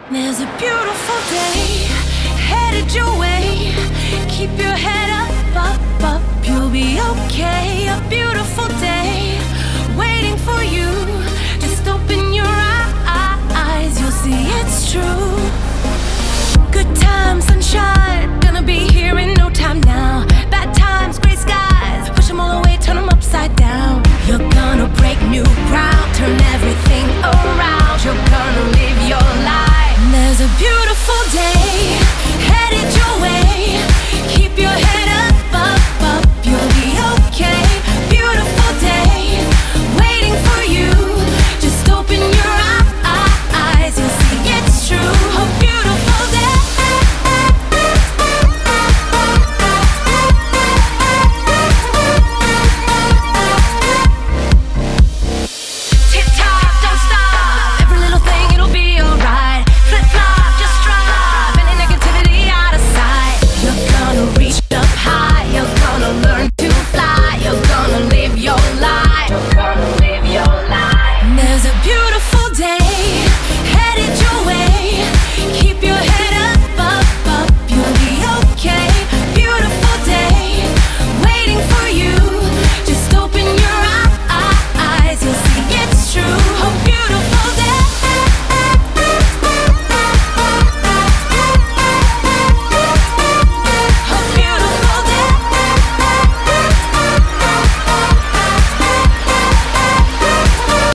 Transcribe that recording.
There's a beautiful day headed your way. Keep your head up, up, up. You'll be okay. A beautiful day waiting for you. Just open your eyes, you'll see it's true.